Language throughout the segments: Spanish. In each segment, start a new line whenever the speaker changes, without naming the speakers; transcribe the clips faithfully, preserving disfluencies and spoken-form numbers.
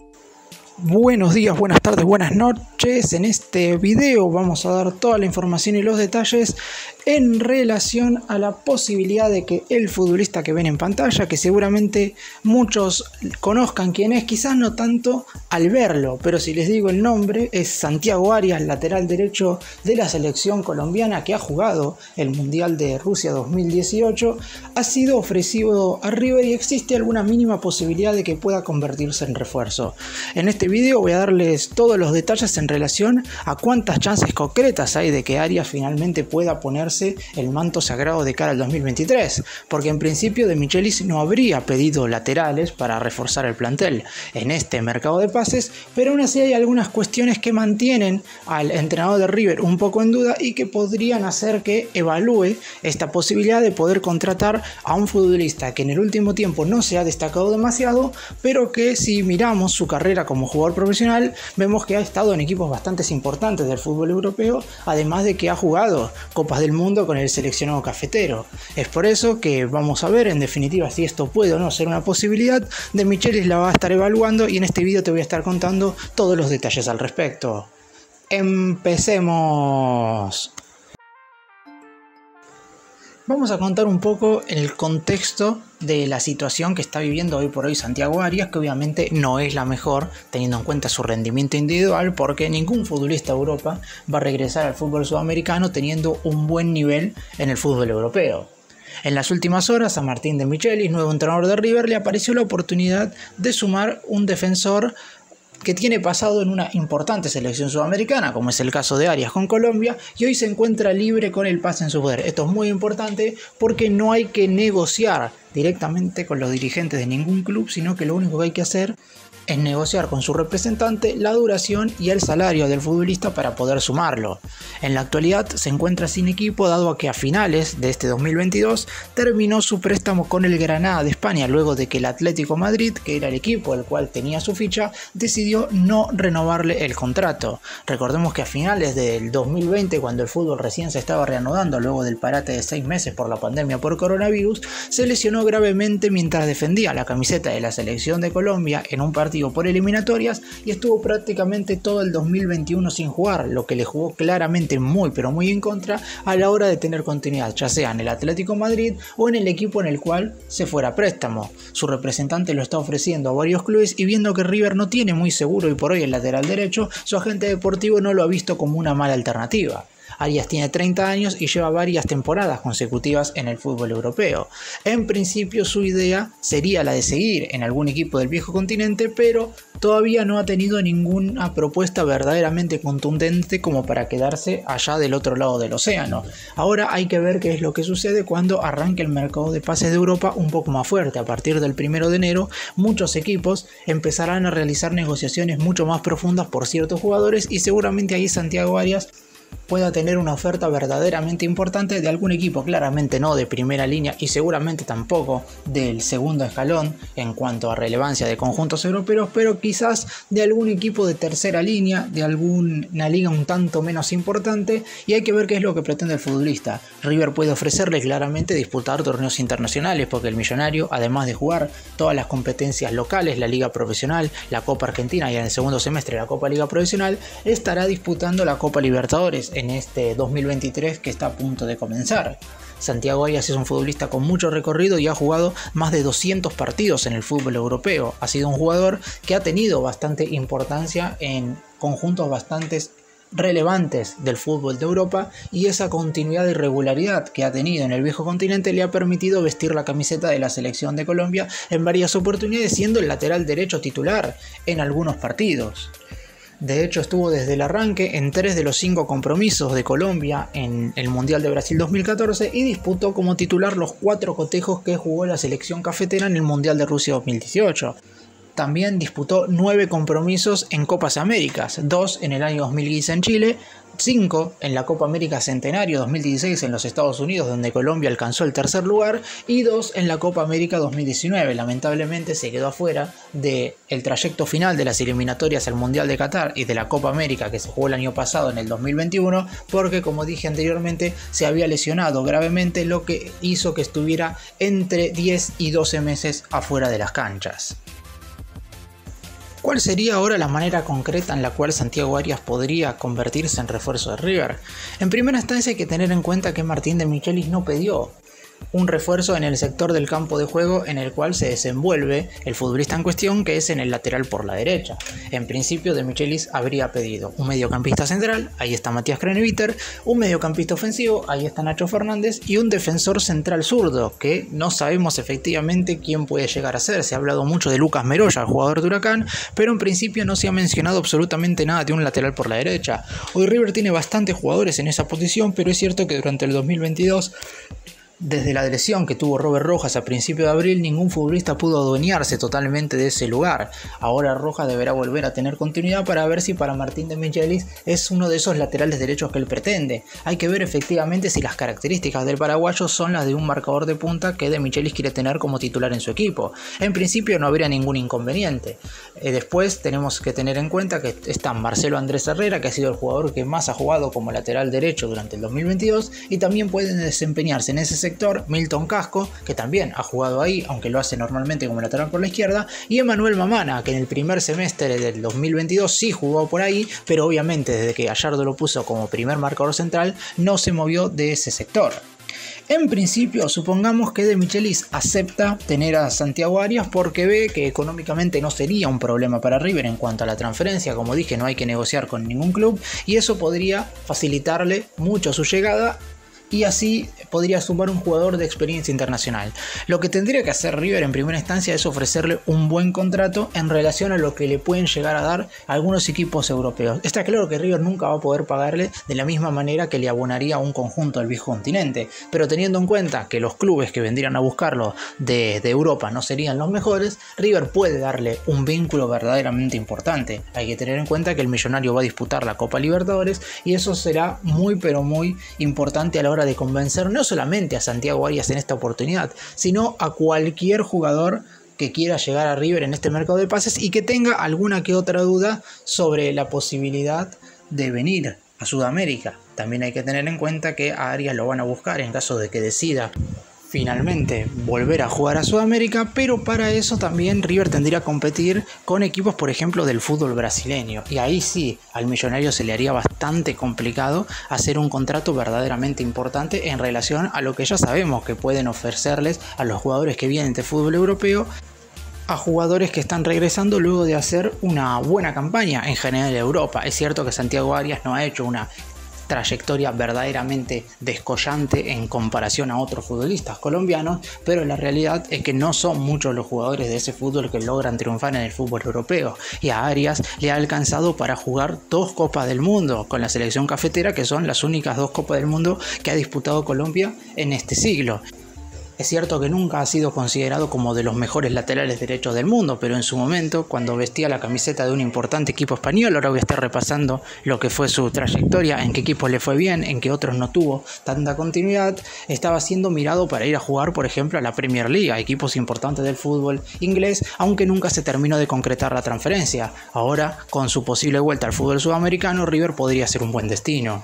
Buenos días, buenas tardes, buenas noches. En este video vamos a dar toda la información y los detalles en relación a la posibilidad de que el futbolista que ven en pantalla, que seguramente muchos conozcan quién es, quizás no tanto al verlo, pero si les digo el nombre, es Santiago Arias, lateral derecho de la selección colombiana que ha jugado el Mundial de Rusia dos mil dieciocho, ha sido ofrecido a River y existe alguna mínima posibilidad de que pueda convertirse en refuerzo. En este video voy a darles todos los detalles en relación a cuántas chances concretas hay de que Arias finalmente pueda ponerse el manto sagrado de cara al dos mil veintitrés, porque en principio De Michelis no habría pedido laterales para reforzar el plantel en este mercado de pases, pero aún así hay algunas cuestiones que mantienen al entrenador de River un poco en duda y que podrían hacer que evalúe esta posibilidad de poder contratar a un futbolista que en el último tiempo no se ha destacado demasiado, pero que si miramos su carrera como jugador profesional, vemos que ha estado en equipos bastante importantes del fútbol europeo, además de que ha jugado Copas del Mundo con el seleccionado cafetero. Es por eso que vamos a ver en definitiva si esto puede o no ser una posibilidad. De Michelis la va a estar evaluando y en este video te voy a estar contando todos los detalles al respecto. ¡Empecemos! Vamos a contar un poco el contexto de la situación que está viviendo hoy por hoy Santiago Arias, que obviamente no es la mejor teniendo en cuenta su rendimiento individual, porque ningún futbolista de Europa va a regresar al fútbol sudamericano teniendo un buen nivel en el fútbol europeo. En las últimas horas a Martín De Michelis, nuevo entrenador de River, le apareció la oportunidad de sumar un defensor que tiene pasado en una importante selección sudamericana, como es el caso de Arias con Colombia, y hoy se encuentra libre con el pase en su poder. Esto es muy importante porque no hay que negociar directamente con los dirigentes de ningún club, sino que lo único que hay que hacer es negociar con su representante la duración y el salario del futbolista para poder sumarlo. En la actualidad se encuentra sin equipo, dado a que a finales de este dos mil veintidós terminó su préstamo con el Granada de España, luego de que el Atlético Madrid, que era el equipo el cual tenía su ficha, decidió no renovarle el contrato. Recordemos que a finales del dos mil veinte, cuando el fútbol recién se estaba reanudando luego del parate de seis meses por la pandemia por coronavirus, se lesionó gravemente mientras defendía la camiseta de la selección de Colombia en un partido por eliminatorias y estuvo prácticamente todo el dos mil veintiuno sin jugar, lo que le jugó claramente muy pero muy en contra a la hora de tener continuidad, ya sea en el Atlético Madrid o en el equipo en el cual se fuera a préstamo. Su representante lo está ofreciendo a varios clubes y viendo que River no tiene muy seguro y por hoy el lateral derecho, su agente deportivo no lo ha visto como una mala alternativa. Arias tiene treinta años y lleva varias temporadas consecutivas en el fútbol europeo. En principio su idea sería la de seguir en algún equipo del viejo continente, pero todavía no ha tenido ninguna propuesta verdaderamente contundente como para quedarse allá del otro lado del océano. Ahora hay que ver qué es lo que sucede cuando arranque el mercado de pases de Europa un poco más fuerte. A partir del primero de enero, muchos equipos empezarán a realizar negociaciones mucho más profundas por ciertos jugadores y seguramente ahí Santiago Arias pueda tener una oferta verdaderamente importante de algún equipo, claramente no de primera línea y seguramente tampoco del segundo escalón en cuanto a relevancia de conjuntos europeos, pero quizás de algún equipo de tercera línea, de alguna liga un tanto menos importante, y hay que ver qué es lo que pretende el futbolista. River puede ofrecerle claramente disputar torneos internacionales, porque el millonario, además de jugar todas las competencias locales, la Liga Profesional, la Copa Argentina y en el segundo semestre la Copa Liga Profesional, estará disputando la Copa Libertadores en este dos mil veintitrés que está a punto de comenzar. Santiago Arias es un futbolista con mucho recorrido y ha jugado más de doscientos partidos en el fútbol europeo. Ha sido un jugador que ha tenido bastante importancia en conjuntos bastante relevantes del fútbol de Europa, y esa continuidad y regularidad que ha tenido en el viejo continente le ha permitido vestir la camiseta de la selección de Colombia en varias oportunidades, siendo el lateral derecho titular en algunos partidos. De hecho, estuvo desde el arranque en tres de los cinco compromisos de Colombia en el Mundial de Brasil dos mil catorce y disputó como titular los cuatro cotejos que jugó la selección cafetera en el Mundial de Rusia dos mil dieciocho. También disputó nueve compromisos en Copas Américas, dos en el año dos mil quince en Chile, cinco en la Copa América Centenario dos mil dieciséis en los Estados Unidos, donde Colombia alcanzó el tercer lugar, y dos en la Copa América dos mil diecinueve. Lamentablemente se quedó afuera del trayecto final de las eliminatorias al Mundial de Qatar y de la Copa América que se jugó el año pasado en el dos mil veintiuno, porque, como dije anteriormente, se había lesionado gravemente, lo que hizo que estuviera entre diez y doce meses afuera de las canchas. ¿Cuál sería ahora la manera concreta en la cual Santiago Arias podría convertirse en refuerzo de River? En primera instancia hay que tener en cuenta que Martín de Michelis no pidió un refuerzo en el sector del campo de juego en el cual se desenvuelve el futbolista en cuestión, que es en el lateral por la derecha. En principio de Michelis habría pedido un mediocampista central, ahí está Matías Craneviter, un mediocampista ofensivo, ahí está Nacho Fernández, y un defensor central zurdo, que no sabemos efectivamente quién puede llegar a ser. Se ha hablado mucho de Lucas Meroya, el jugador de Huracán, pero en principio no se ha mencionado absolutamente nada de un lateral por la derecha. Hoy River tiene bastantes jugadores en esa posición, pero es cierto que durante el dos mil veintidós, desde la lesión que tuvo Robert Rojas a principios de abril, ningún futbolista pudo adueñarse totalmente de ese lugar. Ahora Rojas deberá volver a tener continuidad para ver si para Martín de Michelis es uno de esos laterales derechos que él pretende. Hay que ver efectivamente si las características del paraguayo son las de un marcador de punta que de Michelis quiere tener como titular en su equipo. En principio no habría ningún inconveniente. Eh, después tenemos que tener en cuenta que está Marcelo Andrés Herrera, que ha sido el jugador que más ha jugado como lateral derecho durante el dos mil veintidós, y también pueden desempeñarse en ese sector Milton Casco, que también ha jugado ahí, aunque lo hace normalmente como lateral por la izquierda, y Emanuel Mamana, que en el primer semestre del dos mil veintidós sí jugó por ahí, pero obviamente desde que Gallardo lo puso como primer marcador central no se movió de ese sector. En principio, supongamos que de Michelis acepta tener a Santiago Arias porque ve que económicamente no sería un problema para River en cuanto a la transferencia. Como dije, no hay que negociar con ningún club y eso podría facilitarle mucho su llegada, y así podría sumar un jugador de experiencia internacional. Lo que tendría que hacer River en primera instancia es ofrecerle un buen contrato en relación a lo que le pueden llegar a dar algunos equipos europeos. Está claro que River nunca va a poder pagarle de la misma manera que le abonaría a un conjunto del viejo continente, pero teniendo en cuenta que los clubes que vendrían a buscarlo de, de Europa no serían los mejores, River puede darle un vínculo verdaderamente importante. Hay que tener en cuenta que el Millonario va a disputar la Copa Libertadores y eso será muy pero muy importante a la hora de convencer no solamente a Santiago Arias en esta oportunidad, sino a cualquier jugador que quiera llegar a River en este mercado de pases y que tenga alguna que otra duda sobre la posibilidad de venir a Sudamérica. También hay que tener en cuenta que a Arias lo van a buscar en caso de que decida finalmente volver a jugar a Sudamérica, pero para eso también River tendría que competir con equipos, por ejemplo, del fútbol brasileño, y ahí sí al Millonario se le haría bastante complicado hacer un contrato verdaderamente importante en relación a lo que ya sabemos que pueden ofrecerles a los jugadores que vienen de fútbol europeo, a jugadores que están regresando luego de hacer una buena campaña en general de Europa. Es cierto que Santiago Arias no ha hecho una trayectoria verdaderamente descollante en comparación a otros futbolistas colombianos, pero la realidad es que no son muchos los jugadores de ese fútbol que logran triunfar en el fútbol europeo, y a Arias le ha alcanzado para jugar dos Copas del Mundo con la selección cafetera, que son las únicas dos Copas del Mundo que ha disputado Colombia en este siglo. Es cierto que nunca ha sido considerado como de los mejores laterales derechos del mundo, pero en su momento, cuando vestía la camiseta de un importante equipo español, ahora voy a estar repasando lo que fue su trayectoria, en qué equipos le fue bien, en qué otros no tuvo tanta continuidad, estaba siendo mirado para ir a jugar, por ejemplo, a la Premier League, a equipos importantes del fútbol inglés, aunque nunca se terminó de concretar la transferencia. Ahora, con su posible vuelta al fútbol sudamericano, River podría ser un buen destino.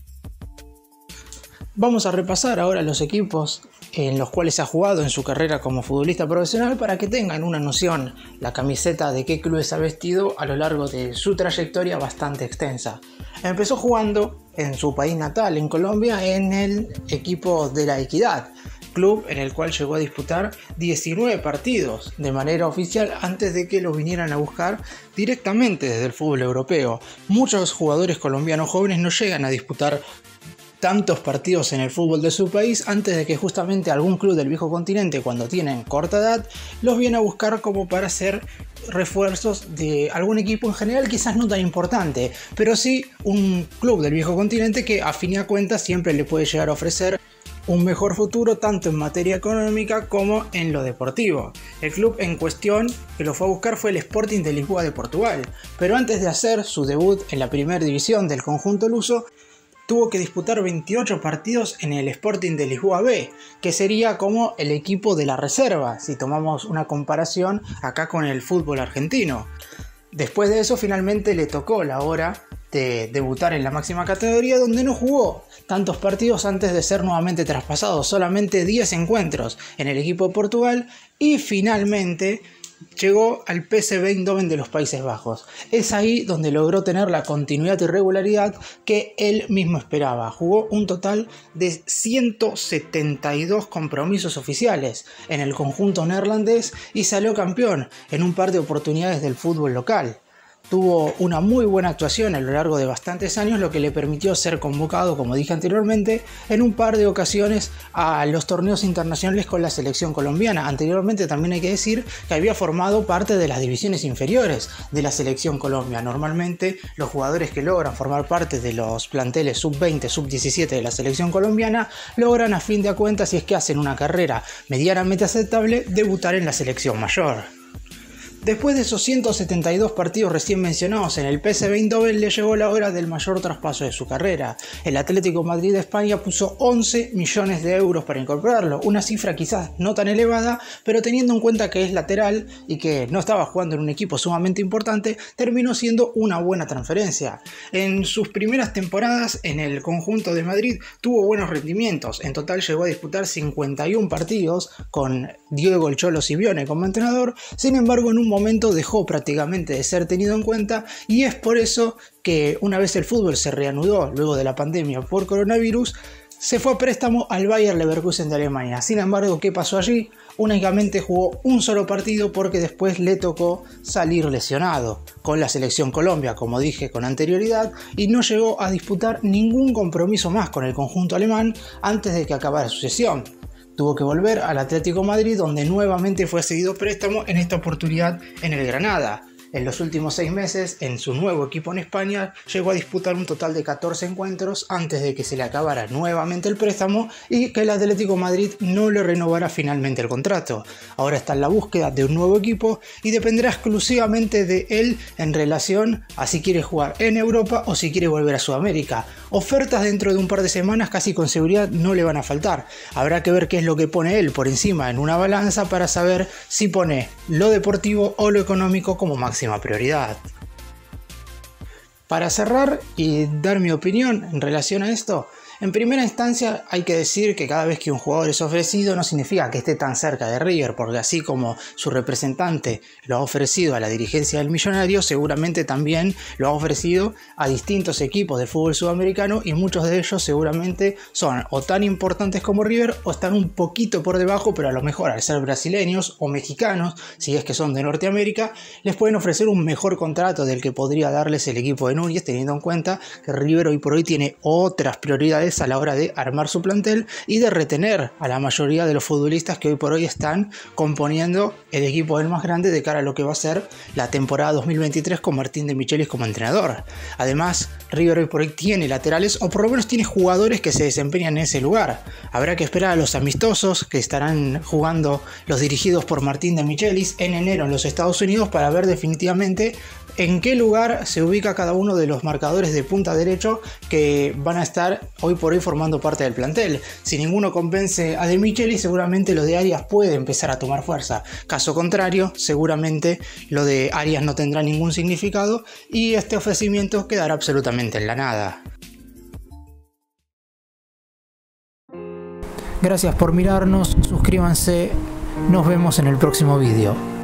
Vamos a repasar ahora los equipos en los cuales ha jugado en su carrera como futbolista profesional para que tengan una noción la camiseta de qué clubes ha vestido a lo largo de su trayectoria bastante extensa. Empezó jugando en su país natal, en Colombia, en el equipo de La Equidad, club en el cual llegó a disputar diecinueve partidos de manera oficial antes de que lo vinieran a buscar directamente desde el fútbol europeo. Muchos jugadores colombianos jóvenes no llegan a disputar tantos partidos en el fútbol de su país antes de que justamente algún club del viejo continente, cuando tienen corta edad, los viene a buscar como para hacer refuerzos de algún equipo en general, quizás no tan importante, pero sí un club del viejo continente que a fin de cuentas siempre le puede llegar a ofrecer un mejor futuro tanto en materia económica como en lo deportivo. El club en cuestión que lo fue a buscar fue el Sporting de Lisboa de Portugal, pero antes de hacer su debut en la primera división del conjunto luso, tuvo que disputar veintiocho partidos en el Sporting de Lisboa B, que sería como el equipo de la reserva, si tomamos una comparación acá con el fútbol argentino. Después de eso finalmente le tocó la hora de debutar en la máxima categoría, donde no jugó tantos partidos antes de ser nuevamente traspasado, solamente diez encuentros en el equipo de Portugal, y finalmente llegó al P S V Eindhoven de los Países Bajos. Es ahí donde logró tener la continuidad y regularidad que él mismo esperaba. Jugó un total de ciento setenta y dos compromisos oficiales en el conjunto neerlandés y salió campeón en un par de oportunidades del fútbol local. Tuvo una muy buena actuación a lo largo de bastantes años, lo que le permitió ser convocado, como dije anteriormente, en un par de ocasiones a los torneos internacionales con la selección colombiana. Anteriormente también hay que decir que había formado parte de las divisiones inferiores de la selección Colombia. Normalmente los jugadores que logran formar parte de los planteles sub veinte, sub diecisiete de la selección colombiana logran, a fin de cuentas, si es que hacen una carrera medianamente aceptable, debutar en la selección mayor. Después de esos ciento setenta y dos partidos recién mencionados en el P S V Eindhoven, le llegó la hora del mayor traspaso de su carrera. El Atlético Madrid de España puso once millones de euros para incorporarlo, una cifra quizás no tan elevada, pero teniendo en cuenta que es lateral y que no estaba jugando en un equipo sumamente importante, terminó siendo una buena transferencia. En sus primeras temporadas en el conjunto de Madrid tuvo buenos rendimientos, en total llegó a disputar cincuenta y un partidos con Diego el Cholo Simeone como entrenador. Sin embargo, en un momento dejó prácticamente de ser tenido en cuenta y es por eso que una vez el fútbol se reanudó luego de la pandemia por coronavirus, se fue a préstamo al Bayer Leverkusen de Alemania. Sin embargo, ¿qué pasó allí? Únicamente jugó un solo partido porque después le tocó salir lesionado con la selección Colombia, como dije con anterioridad, y no llegó a disputar ningún compromiso más con el conjunto alemán antes de que acabara su cesión. Tuvo que volver al Atlético Madrid, donde nuevamente fue cedido préstamo, en esta oportunidad en el Granada. En los últimos seis meses, en su nuevo equipo en España, llegó a disputar un total de catorce encuentros antes de que se le acabara nuevamente el préstamo y que el Atlético Madrid no le renovara finalmente el contrato. Ahora está en la búsqueda de un nuevo equipo y dependerá exclusivamente de él en relación a si quiere jugar en Europa o si quiere volver a Sudamérica. Ofertas dentro de un par de semanas casi con seguridad no le van a faltar. Habrá que ver qué es lo que pone él por encima en una balanza para saber si pone lo deportivo o lo económico como máximo prioridad. Para cerrar y dar mi opinión en relación a esto, en primera instancia hay que decir que cada vez que un jugador es ofrecido no significa que esté tan cerca de River, porque así como su representante lo ha ofrecido a la dirigencia del Millonario, seguramente también lo ha ofrecido a distintos equipos de fútbol sudamericano y muchos de ellos seguramente son o tan importantes como River o están un poquito por debajo, pero a lo mejor al ser brasileños o mexicanos, si es que son de Norteamérica, les pueden ofrecer un mejor contrato del que podría darles el equipo de Núñez, teniendo en cuenta que River hoy por hoy tiene otras prioridades a la hora de armar su plantel y de retener a la mayoría de los futbolistas que hoy por hoy están componiendo el equipo del más grande de cara a lo que va a ser la temporada dos mil veintitrés con Martín de Michelis como entrenador. Además, River hoy por hoy tiene laterales o por lo menos tiene jugadores que se desempeñan en ese lugar. Habrá que esperar a los amistosos que estarán jugando los dirigidos por Martín de Michelis en enero en los Estados Unidos para ver definitivamente en qué lugar se ubica cada uno de los marcadores de punta derecho que van a estar hoy por hoy formando parte del plantel. Si ninguno convence a De Michelis, seguramente lo de Arias puede empezar a tomar fuerza. Caso contrario, seguramente lo de Arias no tendrá ningún significado y este ofrecimiento quedará absolutamente en la nada. Gracias por mirarnos, suscríbanse, nos vemos en el próximo vídeo.